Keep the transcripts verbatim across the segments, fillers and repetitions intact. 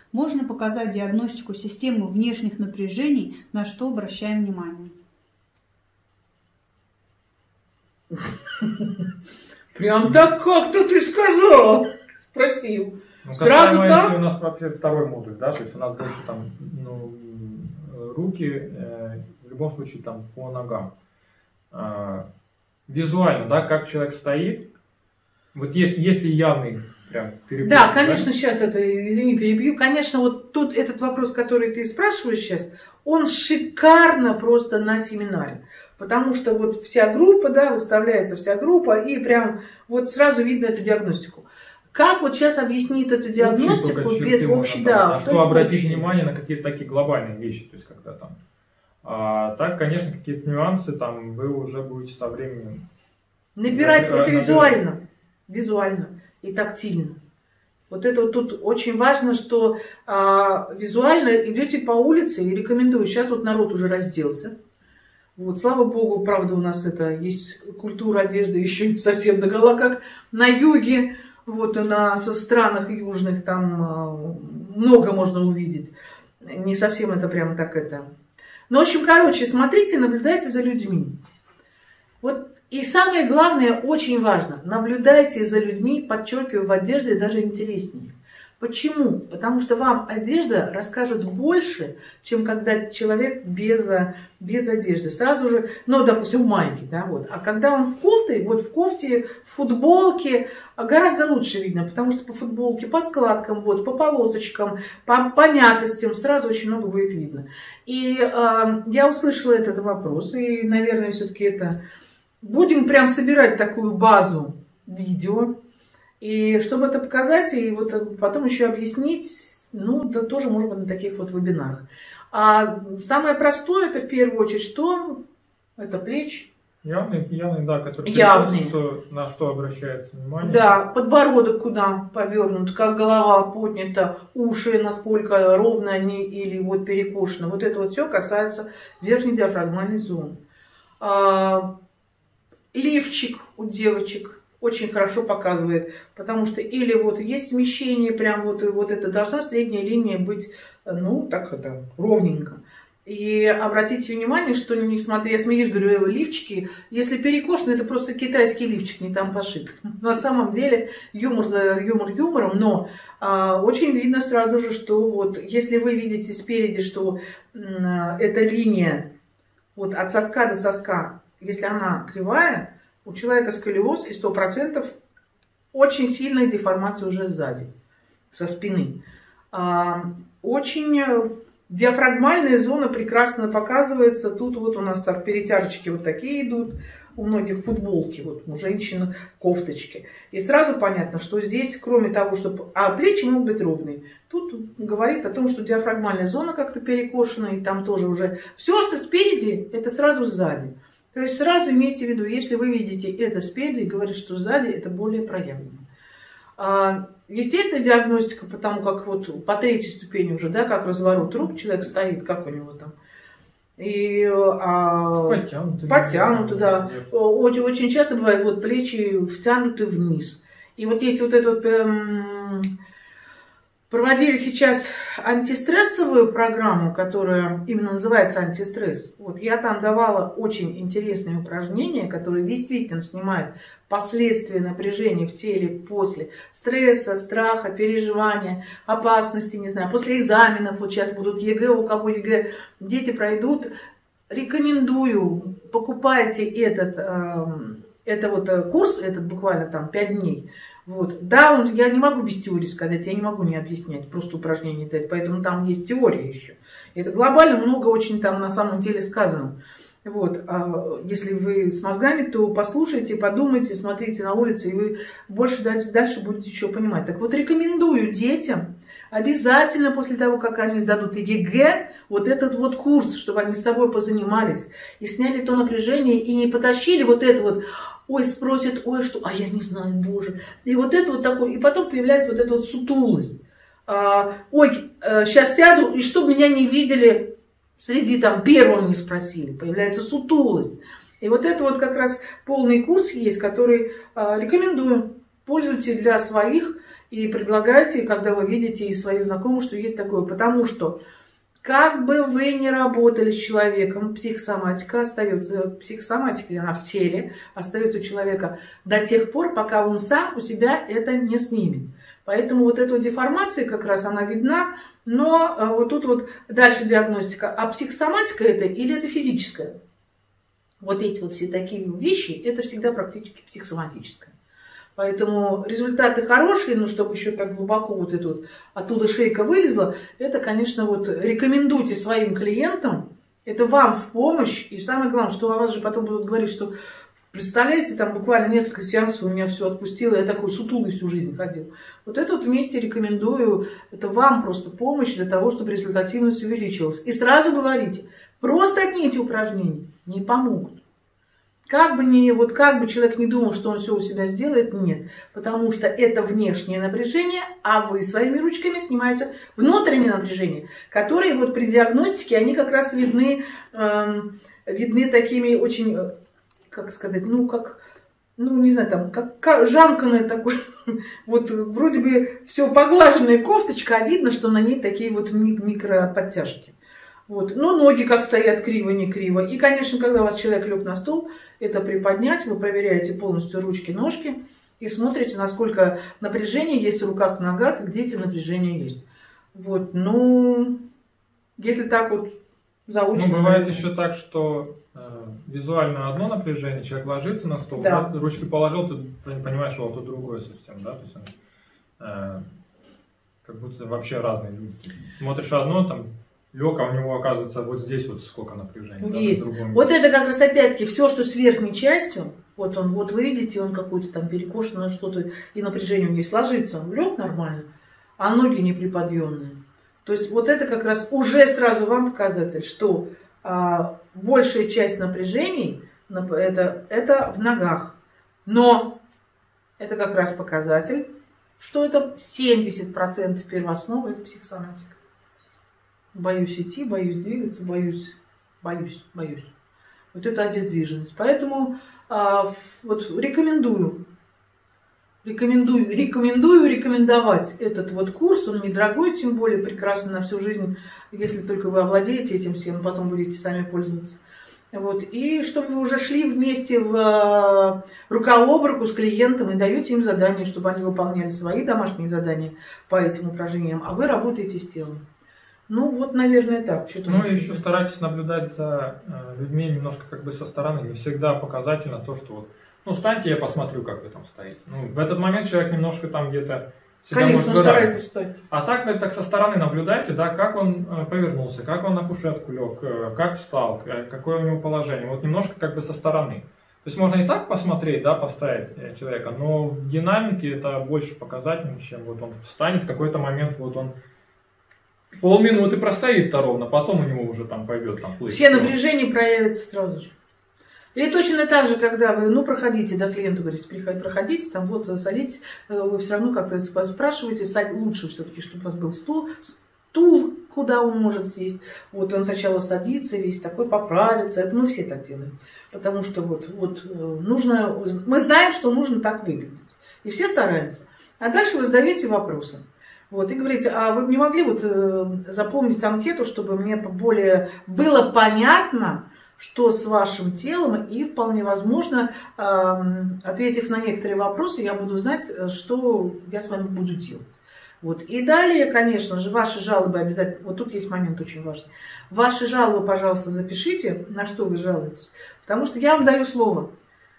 Можно показать диагностику системы внешних напряжений, на что обращаем внимание? Прям так, как-то ты сказал, спросил. Ну, Сразу так? Если у нас вообще второй модуль, да, то есть у нас больше там, ну, руки, э, в любом случае там по ногам. Э, визуально, да, как человек стоит, вот есть, если явный прям перебор. Да, конечно, да? Сейчас это, извини, перебью. Конечно, вот тут этот вопрос, который ты спрашиваешь сейчас, он шикарно просто на семинаре. Потому что вот вся группа, да, выставляется вся группа, и прям вот сразу видно эту диагностику. Как вот сейчас объяснить эту диагностику без общей, да. На что обратить внимание на какие-то такие глобальные вещи, то есть когда там. А, так, конечно, какие-то нюансы там вы уже будете со временем набирать. Это набирать. визуально, визуально и тактильно. Вот это вот тут очень важно, что а, визуально идете по улице, и рекомендую. Сейчас вот народ уже разделся. Вот, слава богу, правда, у нас это есть культура одежды еще не совсем догола, как на юге. Вот на, в странах южных там много можно увидеть. Не совсем это прям так это. Ну, в общем, короче, смотрите, наблюдайте за людьми. Вот, и самое главное, очень важно, наблюдайте за людьми, подчеркиваю, в одежде даже интереснее. Почему? Потому что вам одежда расскажет больше, чем когда человек без, без одежды. Сразу же, ну, допустим, в майке, да, вот. А когда он в кофте, вот в кофте, в футболке, гораздо лучше видно, потому что по футболке, по складкам, вот, по полосочкам, по понятностям сразу очень много будет видно. И э, я услышала этот вопрос, и, наверное, все-таки это... Будем прям собирать такую базу видео. И чтобы это показать, и вот потом еще объяснить, ну, да тоже может быть на таких вот вебинарах. А самое простое, это в первую очередь, что? Это плечи. Явный, явный, да, который явный. Что, на что обращается внимание. Да, подбородок куда повернут, как голова поднята, уши, насколько ровно они или вот перекошены. Вот это вот все касается верхней диафрагмальной зоны. А, лифчик у девочек очень хорошо показывает, потому что или вот есть смещение, прям вот, вот это должна средняя линия быть, ну, так это, ровненько. И обратите внимание, что, несмотря, я смеюсь, говорю, лифчики, если перекошены, это просто китайский лифчик, не там пошит. На самом деле юмор за юмор юмором, но а, очень видно сразу же, что вот если вы видите спереди, что а, эта линия вот от соска до соска, если она кривая, у человека сколиоз и сто процентов очень сильная деформация уже сзади, со спины. А, очень диафрагмальная зона прекрасно показывается. Тут вот у нас перетяжечки вот такие идут, у многих футболки, вот у женщин кофточки. И сразу понятно, что здесь, кроме того, что... А плечи могут быть ровные. Тут говорит о том, что диафрагмальная зона как-то перекошена, и там тоже уже... Все, что спереди, это сразу сзади. То есть сразу имейте в виду, если вы видите это спереди, говорит, что сзади это более проявлено. Естественная диагностика, потому как вот по третьей ступени уже, да, как разворот рук, человек стоит, как у него там. И а, подтянуты, подтянуты, да. Очень, очень часто бывает вот плечи втянуты вниз. И вот есть вот это вот... Эм, проводили сейчас антистрессовую программу, которая именно называется антистресс. Вот я там давала очень интересные упражнения, которые действительно снимают последствия напряжения в теле после стресса, страха, переживания, опасности, не знаю, после экзаменов. Вот сейчас будут ЕГЭ, у кого ЕГЭ дети пройдут. Рекомендую, покупайте этот, э, это вот курс, этот буквально там пять дней. Вот. Да, он, я не могу без теории сказать, я не могу не объяснять, просто упражнения дать, поэтому там есть теория еще. Это глобально много очень там на самом деле сказано. Вот. А если вы с мозгами, то послушайте, подумайте, смотрите на улице, и вы больше дальше, дальше будете еще понимать. Так вот, рекомендую детям обязательно после того, как они сдадут ЕГЭ, вот этот вот курс, чтобы они с собой позанимались и сняли то напряжение, и не потащили вот это вот... Ой, спросит, ой, что, а я не знаю, боже. И вот это вот такое, и потом появляется вот эта вот сутулость. А, ой, а, сейчас сяду, и чтобы меня не видели, среди там первого не спросили, появляется сутулость. И вот это вот как раз полный курс есть, который а, рекомендую, пользуйтесь для своих. И предлагайте, когда вы видите из своих знакомых, что есть такое. Потому что, как бы вы ни работали с человеком, психосоматика остается, психосоматика, она в теле, остается у человека до тех пор, пока он сам у себя это не снимет. Поэтому вот эта деформация как раз, она видна, но вот тут вот дальше диагностика. А психосоматика это или это физическая? Вот эти вот все такие вещи, это всегда практически психосоматическое. Поэтому результаты хорошие, но чтобы еще так глубоко вот это вот оттуда шейка вылезла, это, конечно, вот рекомендуйте своим клиентам, это вам в помощь. И самое главное, что о вас же потом будут говорить, что представляете, там буквально несколько сеансов у меня все отпустило, я такой сутулый всю жизнь ходил. Вот это вот вместе рекомендую, это вам просто помощь для того, чтобы результативность увеличилась. И сразу говорите, просто одни эти упражнения не помогут. Как бы, ни, вот как бы человек не думал, что он все у себя сделает, нет. Потому что это внешнее напряжение, а вы своими ручками снимаете внутреннее напряжение, которые вот при диагностике, они как раз видны, э, видны такими очень, как сказать, ну как, ну не знаю, там, как, как жамканное такое, вот вроде бы все поглаженная кофточка, а видно, что на ней такие вот микроподтяжки. Вот. Но ноги как стоят криво, не криво. И, конечно, когда у вас человек лег на стол, это приподнять, вы проверяете полностью ручки, ножки и смотрите, насколько напряжение есть в руках, в ногах, где эти напряжения есть. Вот. Ну, если так вот заочно... Ну, бывает еще так, что э, визуально одно напряжение, человек ложится на стол, да. Да, ручки положил, ты понимаешь, что вот тут другое совсем, да, то есть он, э, как будто вообще разные люди. Смотришь одно, там, лег, а у него оказывается вот здесь вот сколько напряжения. Есть. Да, вот это как раз опять-таки все, что с верхней частью, вот он, вот вы видите, он какой-то там перекошенный что-то, и напряжение у него есть, ложится, он лег нормально, а ноги не приподъемные. То есть вот это как раз уже сразу вам показатель, что а, большая часть напряжений это, это в ногах. Но это как раз показатель, что это семьдесят процентов первооснова, это психосоматика. Боюсь идти, боюсь двигаться, боюсь, боюсь, боюсь. Вот это обездвиженность. Поэтому а, вот рекомендую, рекомендую, рекомендую рекомендовать этот вот курс. Он недорогой, тем более прекрасный на всю жизнь, если только вы овладеете этим всем, потом будете сами пользоваться. Вот. И чтобы вы уже шли вместе в а, рука об руку с клиентом и даете им задания, чтобы они выполняли свои домашние задания по этим упражнениям, а вы работаете с телом. Ну, вот, наверное, так. Ну, и еще старайтесь наблюдать за э, людьми немножко как бы со стороны. Не всегда показательно то, что вот, ну, встаньте, я посмотрю, как вы там стоите. Ну, в этот момент человек немножко там где-то себя Конечно, может старается встать. А так вы так со стороны наблюдайте, да, как он э, повернулся, как он на кушетку лег, э, как встал, э, какое у него положение. Вот немножко как бы со стороны. То есть можно и так посмотреть, да, поставить э, человека, но в динамике это больше показательно, чем вот он встанет, в какой-то момент вот он полминуты простоит-то ровно, потом у него уже там пойдет там плыть. Все напряжения проявятся сразу же. И точно так же, когда вы, ну, проходите, да, клиенту говорите, приходите, проходите, там, вот, садитесь, вы все равно как-то спрашиваете, лучше все-таки, чтобы у вас был стул, стул, куда он может сесть. Вот он сначала садится, весь такой, поправится, это мы все так делаем. Потому что вот, вот нужно, мы знаем, что нужно так выглядеть. И все стараемся. А дальше вы задаете вопросы. Вот, и говорите, а вы не могли вот э, заполнить анкету, чтобы мне более было понятно, что с вашим телом, и вполне возможно, э, ответив на некоторые вопросы, я буду знать, что я с вами буду делать. Вот. И далее, конечно же, ваши жалобы обязательно, вот тут есть момент очень важный, ваши жалобы, пожалуйста, запишите, на что вы жалуетесь, потому что я вам даю слово,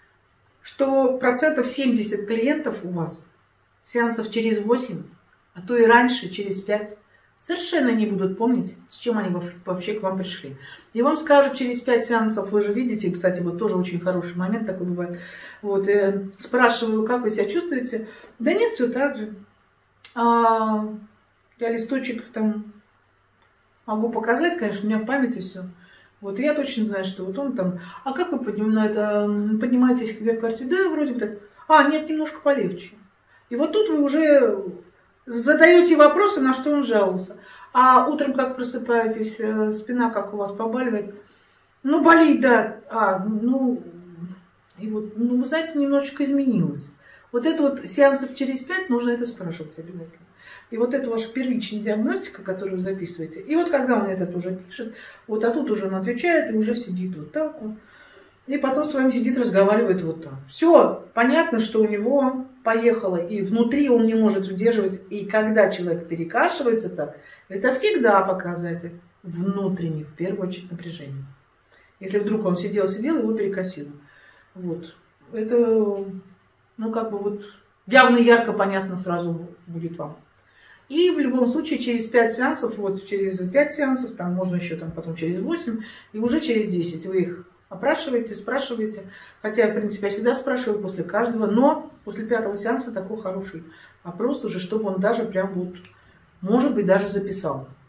что процентов семьдесят клиентов у вас сеансов через восемь, а то и раньше, через пять, совершенно не будут помнить, с чем они вообще к вам пришли. И вам скажут через пять сеансов, вы же видите, кстати, вот тоже очень хороший момент такой бывает. Вот, э, спрашиваю, как вы себя чувствуете? Да нет, все так же. А, я листочек там могу показать, конечно, у меня в памяти все. Вот, и я точно знаю, что вот он там, а как вы поднимаете, поднимаетесь к себе в квартиру? Да, вроде бы так. А, нет, немножко полегче. И вот тут вы уже задаете вопросы, на что он жаловался. А утром как просыпаетесь, спина как у вас побаливает? Ну, болит, да. А, ну, и вот, ну, вы знаете, немножечко изменилось. Вот это вот сеансов через пять нужно это спрашивать обязательно. И вот это ваша первичная диагностика, которую вы записываете. И вот когда он этот уже пишет, вот а тут уже он отвечает и уже сидит вот так вот. И потом с вами сидит, разговаривает вот так. Все, понятно, что у него поехало, и внутри он не может удерживать. И когда человек перекашивается так, это всегда показатель внутренних, в первую очередь, напряжения. Если вдруг он сидел-сидел, его перекосило. Вот. Это, ну, как бы вот явно, ярко, понятно сразу будет вам. И в любом случае через пять сеансов, вот через пять сеансов, там можно еще там потом через восемь, и уже через десять вы их опрашиваете, спрашиваете. Хотя, в принципе, я всегда спрашиваю после каждого, но после пятого сеанса такой хороший опрос уже, чтобы он даже прям вот, может быть, даже записал.